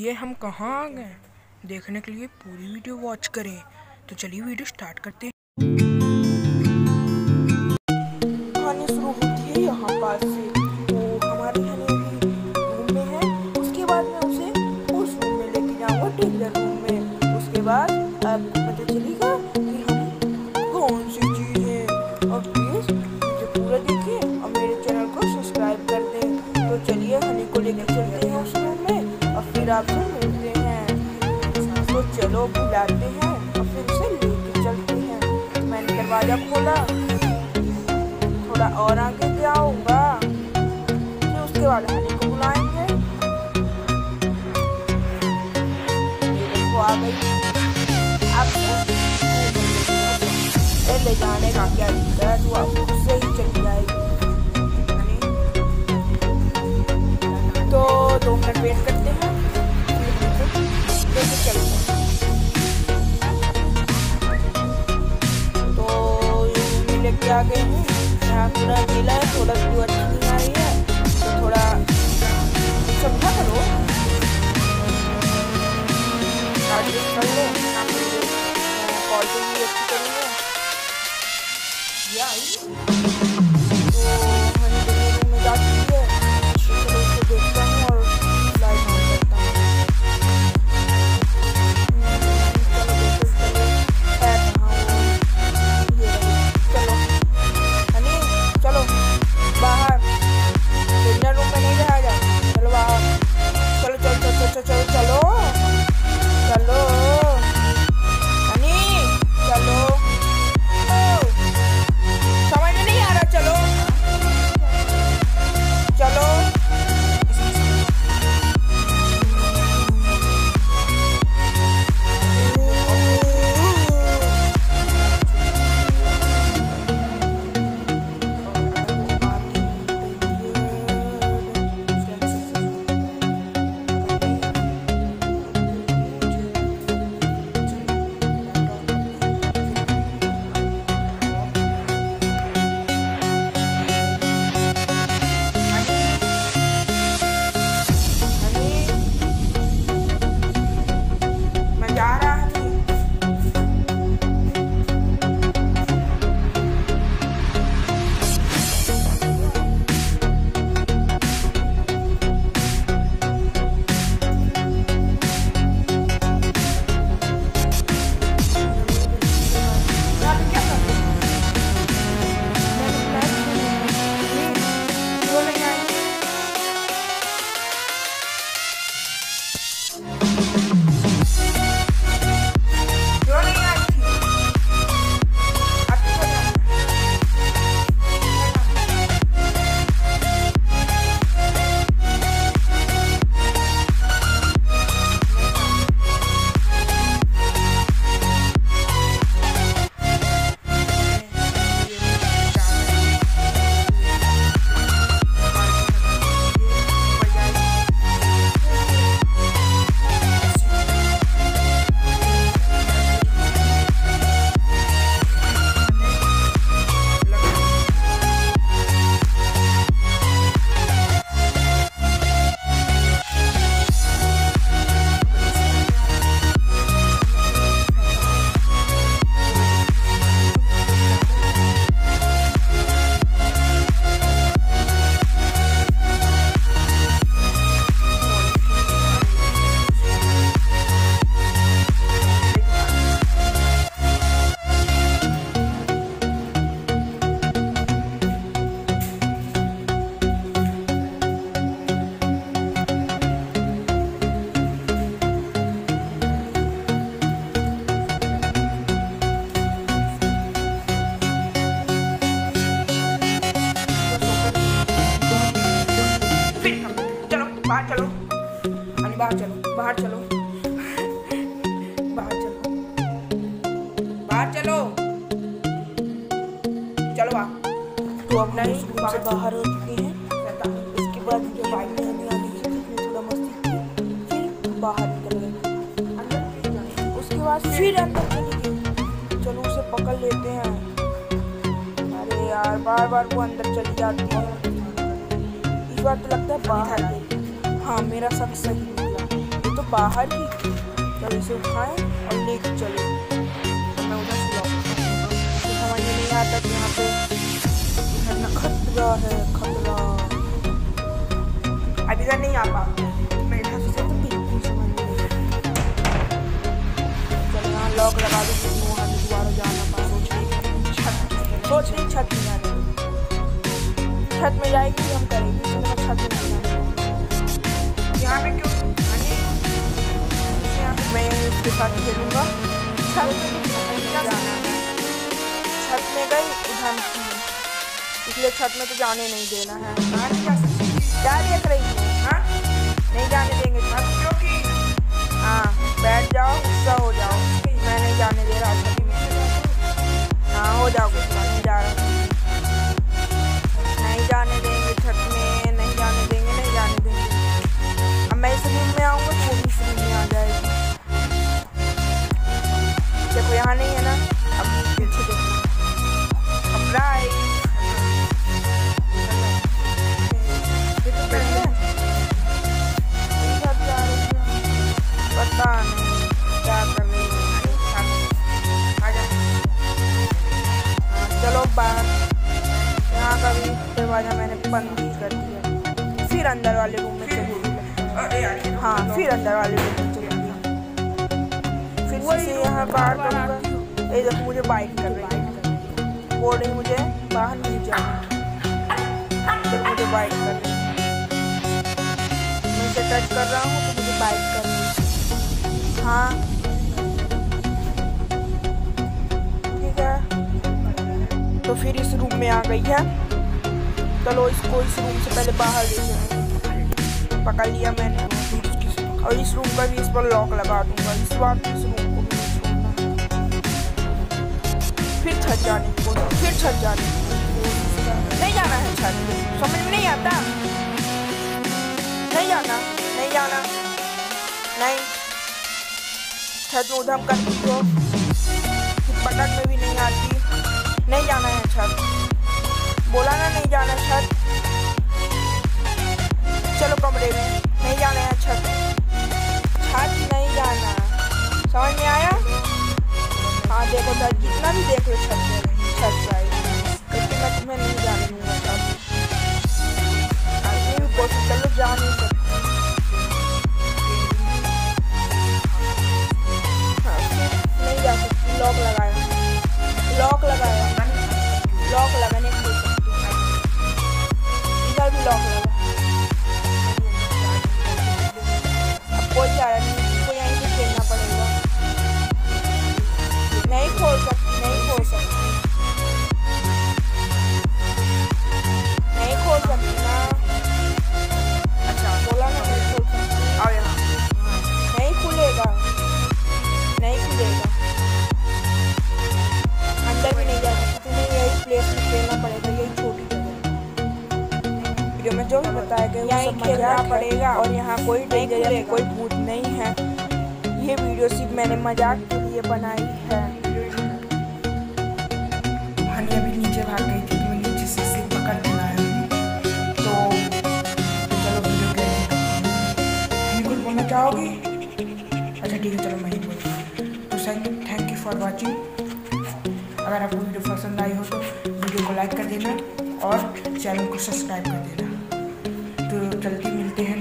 ये हम कहाँ आ गए? देखने के लिए पूरी वीडियो वॉच करें। तो चलिए वीडियो स्टार्ट करते हैं। कहानी शुरू होती है यहाँ पास से। तो हमारे हनी अभी रूम में है। उसके बाद मैं उसे उस रूम में लेके जाऊँगा, टेलर रूम में। उसके बाद आपको पता चलेगा कि हम कौन सी चीज़ है। और प्लीज़ मुझे पूरा देखिए और मेरे चैनल को सब्सक्राइब कर दें। तो चलिए हनी को लेकर चलते हैं उस रूम में और फिर आपसे मिलते हैं। तो चलो बुलाते हैं और फिर उसे लेके चलते हैं। मैंने दरवाजा खोला, थोड़ा और आगे जाऊंगा, फिर उसके बाद हनी को बुलाएंगे। ये देखो आ गई। आपसे ले जाने का क्या दिक्कत, वो आप खुद से ही चली जाएगी। तो 2 मिनट वेट करते हैं, लेके चलते हैं। तो लेके आ गए हैं। यहाँ पूरा नीला है, थोड़ा व्यू अच्छी नहीं आ रही है, तो थोड़ा समझा करो, एडजस्ट कर लो। क्वालिटी भी अच्छी करेंगे। तो हनी रूम में जा चुकी है। चलो उसको देखता हूँ और लाइट ऑन करता हूँ। बाहर चलो हनी, बाहर चलो, बाहर चलो, बाहर चलो, बाहर चलो, चलो आ। तो अपना ही रूम से बाहर हो चुके हैं। इसके बाद जो बाइक में हनी आ गई है, उसने थोड़ा मस्ती की, फिर बाहर निकल गए। उसके बाद फिर अंदर चली गई। चलो उसे पकड़ लेते हैं। अरे यार बार बार वो अंदर चली जाती है। इस बार तो लगता है बाहर गई। हाँ मेरा शक सही निकला। ये तो बाहर ही, तो इसे उठाएं और लेके चले। मैं उधर से लौट तो समझ में नहीं आता कि यहाँ पे खतरा है, खतरा। अब इधर नहीं आ पा, मैं इधर से तो बिल्कुल समझ नहीं। चल यहाँ लॉक लगा दूँ, वहाँ दोबारा जाना पा। सोच रही छत में जाने, छत में जाएगी हम करेंगे, छत में जाना। यहाँ पे क्यों मैं उसके साथ खेलूंगा। छत में गई उधर, इसलिए छत में तो जाने नहीं देना है। क्या देख रही है? हाँ नहीं जाने देंगे छत, क्योंकि हाँ बैठ जाओ, गुस्सा हो जाओ। मैं नहीं जाने दे रहा, हाँ हो जाओ गुस्सा, नहीं जा रहा, नहीं जाने देंगे छत में, नहीं जाने देंगे, नहीं जाने देंगे। अब मैं इस रूम में आऊँगा तो वो भी इस रूम में आ जाएगी। देखो यहाँ नहीं है ना, अब पीछे देखो, अब राइट पता नहीं क्या कर रही है। चलो बाहर, यहाँ का भी दरवाजा मैंने बंद ही कर दिया। फिर अंदर वाले रूम में चलूँगी। हाँ फिर अंदर वाले रूम में चलूँगी, फिर से यहाँ बाहर करूँगा। ये देखो मुझे बाइक कर रही है, बोल रही मुझे बाहर नहीं जाना, फिर मुझे बाइक कर रही है। मैं इसे टच कर रहा हूँ तो मुझे बाइक कर रही है। हाँ ठीक है, तो फिर इस रूम में आ गई है। चलो इसको इस रूम से पहले बाहर ले जाऊँ। पकड़ लिया मैंने, और इस रूम का भी इस पर लॉक लगा दूंगा। इस बार इस रूम को भी नहीं छोड़ना। फिर छत जाने की कोशिश, फिर छत जाने की कोशिश। नहीं जाना है छत, समझ में नहीं आता। नहीं जाना, नहीं जाना, नहीं। छत में उधम करती हो, पटक में भी नहीं आती। नहीं जाना है छत, बोला ना नहीं जाना छत। चलो कमरे में, नहीं जाना है छत, छत नहीं जाना, समझ में आया? हाँ देखो छत, जितना भी देख लो छत में, छत पे आई, लेकिन मैं तुम्हें नहीं जाने दूंगा छत। भी कोशिश कर लो, जा नहीं सकते। नहीं जा सकती, लॉक लगाया, लॉक लगाया, लॉक लगाने की कोशिश की। इधर भी लॉक लगा। अब कोई चारा नहीं, इसको यहीं से खेलना पड़ेगा। नहीं खोल सकती, नहीं खोल सकती, नहीं खोल सकती ना। अच्छा बोला ना नहीं खोल सकती। आओ यहाँ, नहीं खुलेगा, नहीं खुलेगा। अंदर भी नहीं जा सकती, तुम्हें यही प्लेस में खेलना पड़ेगा, यही छोटी जगह। वीडियो में जो भी बताया गया यहीं खेलना पड़ेगा, और यहाँ कोई डेंजर या कोई भूत नहीं है। ये वीडियो सिर्फ मैंने मजाक के लिए बनाई है। हनी अभी नीचे भाग गई थी, मैं नीचे से सिर पकड़ के लाया। तो चलो वीडियो के कुछ बोलना चाहोगी? अच्छा ठीक है, चलो मैं ही बोलूँ। तो sir thank you for watching. अगर आपको वीडियो पसंद आई हो तो वीडियो को लाइक कर देना और चैनल को सब्सक्राइब कर देना। तो जल्दी मिलते हैं